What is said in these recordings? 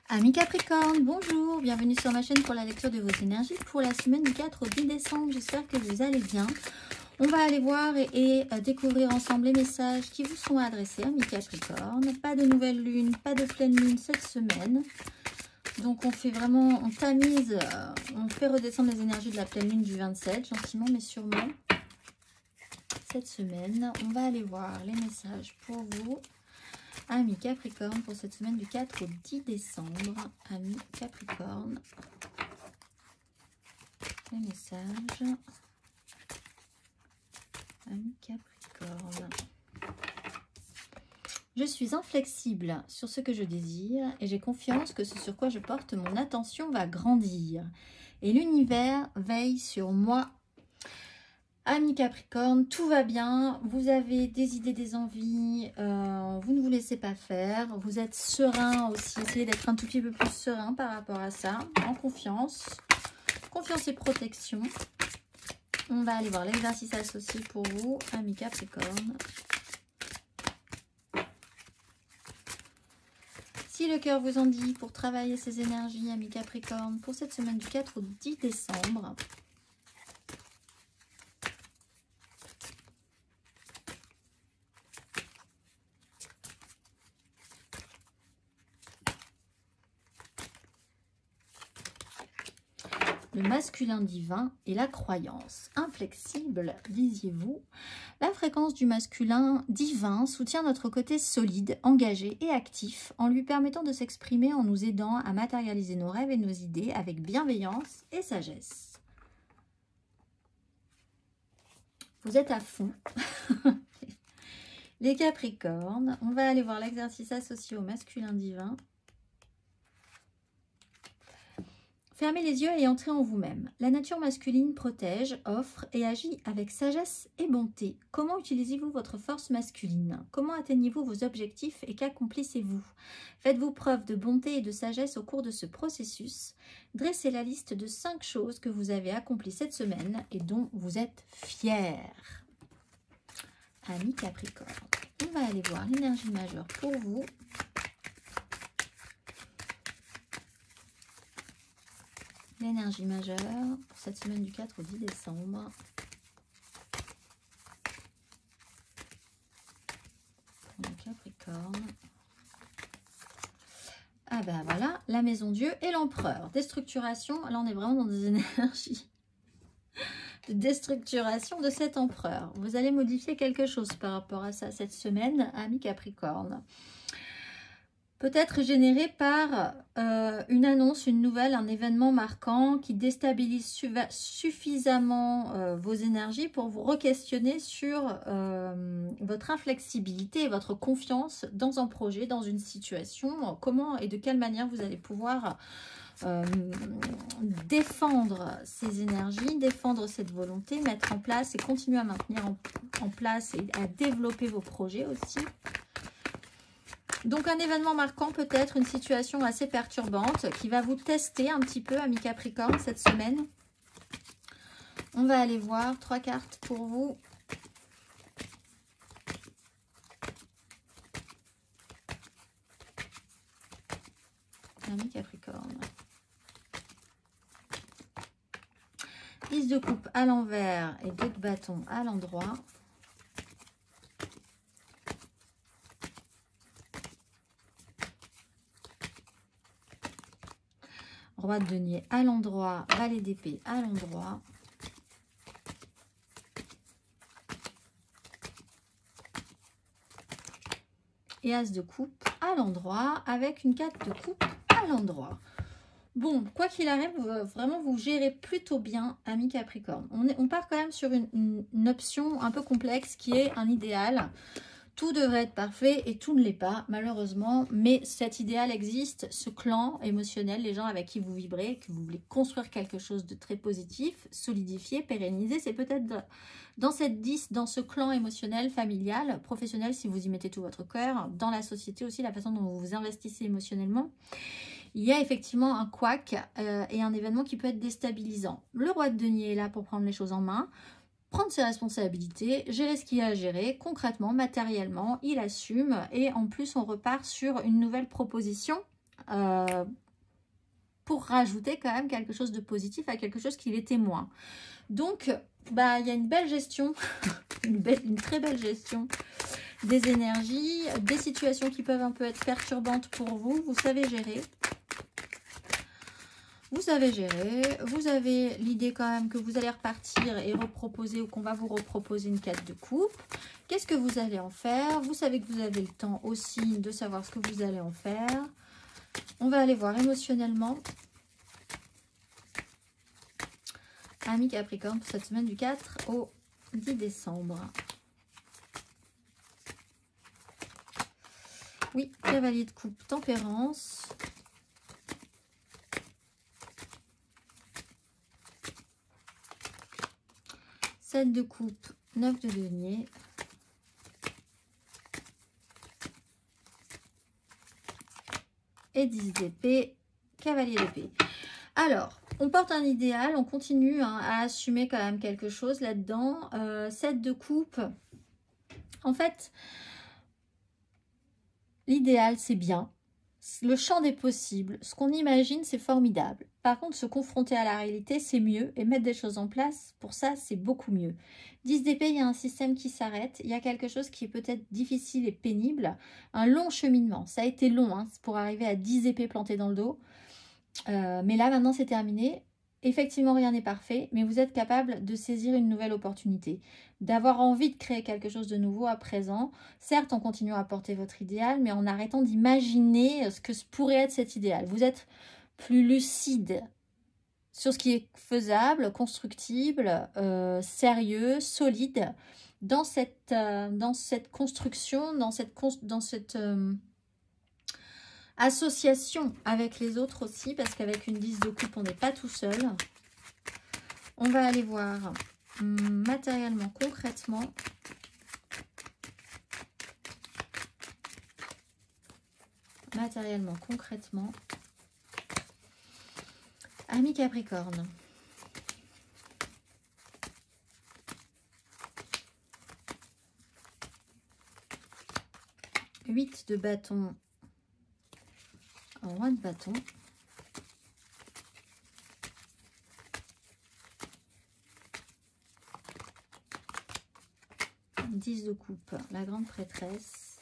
Amis Capricorne, bonjour, bienvenue sur ma chaîne pour la lecture de vos énergies pour la semaine du 4 au 10 décembre. J'espère que vous allez bien. On va aller voir et découvrir ensemble les messages qui vous sont adressés, amis Capricorne. Pas de nouvelle lune, pas de pleine lune cette semaine. Donc on fait vraiment, on tamise, on fait redescendre les énergies de la pleine lune du 27, gentiment mais sûrement. Cette semaine, on va aller voir les messages pour vous. Amis Capricorne, pour cette semaine du 4 au 10 décembre. Amis Capricorne. Les messages. Amis Capricorne. Je suis inflexible sur ce que je désire et j'ai confiance que ce sur quoi je porte mon attention va grandir. Et l'univers veille sur moi. Amis Capricorne, tout va bien, vous avez des idées, des envies, vous ne vous laissez pas faire, vous êtes serein aussi, essayez d'être un tout petit peu plus serein par rapport à ça, en confiance, confiance et protection. On va aller voir l'exercice associé pour vous, amis Capricorne. Si le cœur vous en dit pour travailler ces énergies, amis Capricorne, pour cette semaine du 4 au 10 décembre, le masculin divin et la croyance. Inflexible, disiez-vous. La fréquence du masculin divin soutient notre côté solide, engagé et actif en lui permettant de s'exprimer, en nous aidant à matérialiser nos rêves et nos idées avec bienveillance et sagesse. Vous êtes à fond. Les Capricornes, on va aller voir l'exercice associé au masculin divin. Fermez les yeux et entrez en vous-même. La nature masculine protège, offre et agit avec sagesse et bonté. Comment utilisez-vous votre force masculine? Comment atteignez-vous vos objectifs et qu'accomplissez-vous? Faites-vous preuve de bonté et de sagesse au cours de ce processus. Dressez la liste de 5 choses que vous avez accomplies cette semaine et dont vous êtes fiers. Amis Capricorne, on va aller voir l'énergie majeure pour vous. L'énergie majeure pour cette semaine du 4 au 10 décembre. Pour le Capricorne. Ah ben voilà, la maison Dieu et l'empereur. Déstructuration, là on est vraiment dans des énergies de déstructuration de cet empereur. Vous allez modifier quelque chose par rapport à ça cette semaine, amis Capricorne. Peut-être généré par une annonce, une nouvelle, un événement marquant qui déstabilise suffisamment vos énergies pour vous re-questionner sur votre inflexibilité et votre confiance dans un projet, dans une situation. Comment et de quelle manière vous allez pouvoir défendre ces énergies, défendre cette volonté, mettre en place et continuer à maintenir en place et à développer vos projets aussi. Donc un événement marquant, peut-être une situation assez perturbante qui va vous tester un petit peu, amis Capricorne, cette semaine. On va aller voir 3 cartes pour vous. Amis Capricorne. Lys de coupe à l'envers et 2 de bâton à l'endroit. Roi de denier à l'endroit, valet d'épée à l'endroit. Et as de coupe à l'endroit avec une 4 de coupe à l'endroit. Bon, quoi qu'il arrive, vraiment vous gérez plutôt bien, amis Capricorne. On part quand même sur une option un peu complexe qui est un idéal. Tout devrait être parfait et tout ne l'est pas, malheureusement. Mais cet idéal existe, ce clan émotionnel, les gens avec qui vous vibrez, que vous voulez construire quelque chose de très positif, solidifier, pérenniser. C'est peut-être dans cette 10, dans ce clan émotionnel, familial, professionnel, si vous y mettez tout votre cœur, dans la société aussi, la façon dont vous vous investissez émotionnellement. Il y a effectivement un couac et un événement qui peut être déstabilisant. Le roi de denier est là pour prendre les choses en main. Prendre ses responsabilités, gérer ce qu'il y a à gérer, concrètement, matériellement, il assume et en plus on repart sur une nouvelle proposition pour rajouter quand même quelque chose de positif à quelque chose qui l'était moins. Donc, bah, il y a une belle gestion, une très belle gestion des énergies, des situations qui peuvent un peu être perturbantes pour vous. Vous savez gérer. Vous avez géré, vous avez l'idée quand même que vous allez repartir et reproposer ou qu'on va vous reproposer une carte de coupe. Qu'est-ce que vous allez en faire? Vous savez que vous avez le temps aussi de savoir ce que vous allez en faire. On va aller voir émotionnellement. Amis Capricorne pour cette semaine du 4 au 10 décembre. Oui, cavalier de coupe, tempérance. De coupe, 9 de denier, et 10 d'épée, cavalier d'épée. Alors, on porte un idéal, on continue à assumer quand même quelque chose là-dedans. 7 de coupe, en fait, l'idéal c'est bien. Le champ des possibles, ce qu'on imagine, c'est formidable. Par contre, se confronter à la réalité, c'est mieux. Et mettre des choses en place, pour ça, c'est beaucoup mieux. 10 d'épée, il y a un système qui s'arrête. Il y a quelque chose qui est peut-être difficile et pénible. Un long cheminement. Ça a été long pour arriver à 10 épées plantées dans le dos. Mais là, maintenant, c'est terminé. Effectivement, rien n'est parfait, mais vous êtes capable de saisir une nouvelle opportunité, d'avoir envie de créer quelque chose de nouveau à présent. Certes, en continuant à porter votre idéal, mais en arrêtant d'imaginer ce que pourrait être cet idéal. Vous êtes plus lucide sur ce qui est faisable, constructible, sérieux, solide dans cette construction, dans cette association avec les autres aussi, parce qu'avec une 10 de coupe, on n'est pas tout seul. On va aller voir matériellement, concrètement. Matériellement, concrètement. Amis Capricorne. Huit de bâton. Roi de bâton. Dix de coupe, la grande prêtresse.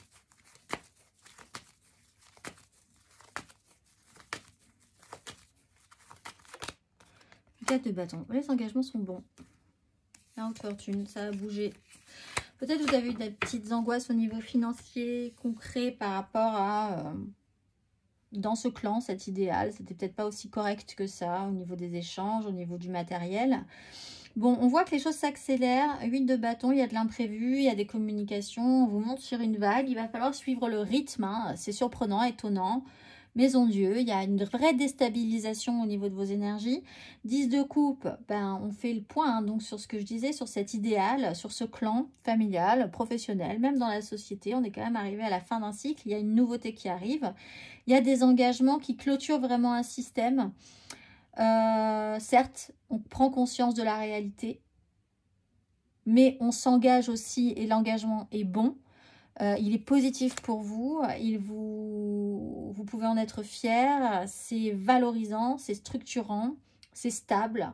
Quatre de bâton. Les engagements sont bons. La haute fortune, ça a bougé. Peut-être vous avez eu des petites angoisses au niveau financier, concret par rapport à... dans ce clan, cet idéal, c'était peut-être pas aussi correct que ça au niveau des échanges, au niveau du matériel. Bon, on voit que les choses s'accélèrent. 8 de bâton, il y a de l'imprévu, il y a des communications, on vous monte sur une vague. Il va falloir suivre le rythme, c'est surprenant, étonnant. Maison Dieu, il y a une vraie déstabilisation au niveau de vos énergies. 10 de coupe, ben, on fait le point donc sur ce que je disais, sur cet idéal, sur ce clan familial, professionnel, même dans la société. On est quand même arrivé à la fin d'un cycle, il y a une nouveauté qui arrive. Il y a des engagements qui clôturent vraiment un système. Certes, on prend conscience de la réalité, mais on s'engage aussi et l'engagement est bon. Il est positif pour vous, vous pouvez en être fier, c'est valorisant, c'est structurant, c'est stable.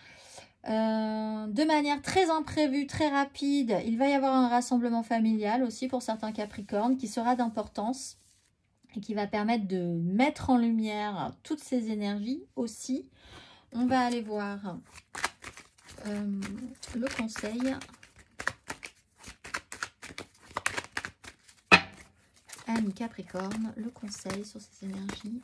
De manière très imprévue, très rapide, il va y avoir un rassemblement familial aussi pour certains Capricornes qui sera d'importance et qui va permettre de mettre en lumière toutes ces énergies aussi. On va aller voir le conseil. Amis Capricorne, le conseil sur ces énergies.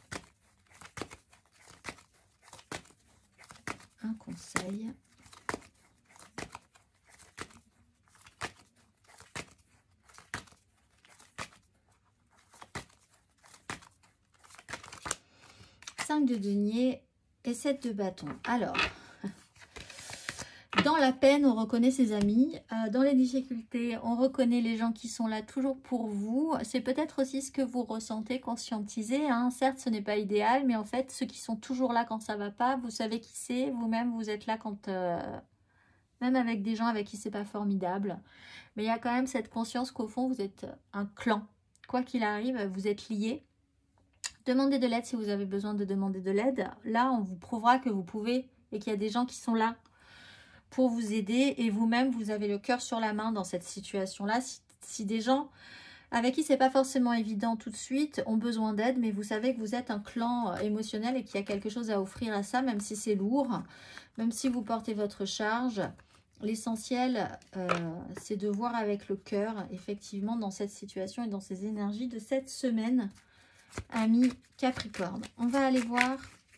Un conseil. Cinq de denier et 7 de bâton. Alors, dans la peine, on reconnaît ses amis. Dans les difficultés, on reconnaît les gens qui sont là toujours pour vous. C'est peut-être aussi ce que vous ressentez, conscientisez. Certes, ce n'est pas idéal, mais en fait, ceux qui sont toujours là quand ça ne va pas, vous savez qui c'est. Vous-même, vous êtes là quand... même avec des gens avec qui c'est pas formidable. Mais il y a quand même cette conscience qu'au fond, vous êtes un clan. Quoi qu'il arrive, vous êtes liés. Demandez de l'aide si vous avez besoin de demander de l'aide. Là, on vous prouvera que vous pouvez et qu'il y a des gens qui sont là pour vous aider. Et vous-même, vous avez le cœur sur la main dans cette situation-là. Si des gens avec qui c'est pas forcément évident tout de suite ont besoin d'aide, mais vous savez que vous êtes un clan émotionnel et qu'il y a quelque chose à offrir à ça, même si c'est lourd, même si vous portez votre charge. L'essentiel, c'est de voir avec le cœur, effectivement, dans cette situation et dans ces énergies de cette semaine, amis Capricorne. On va aller voir.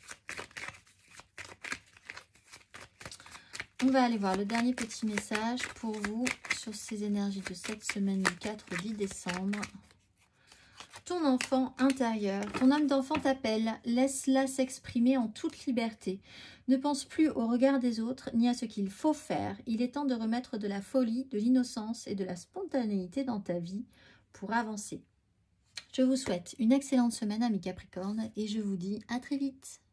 On va aller voir le dernier petit message pour vous sur ces énergies de cette semaine du 4 au 10 décembre. Ton enfant intérieur, ton âme d'enfant t'appelle, laisse-la s'exprimer en toute liberté. Ne pense plus au regard des autres ni à ce qu'il faut faire. Il est temps de remettre de la folie, de l'innocence et de la spontanéité dans ta vie pour avancer. Je vous souhaite une excellente semaine, amis Capricorne, et je vous dis à très vite.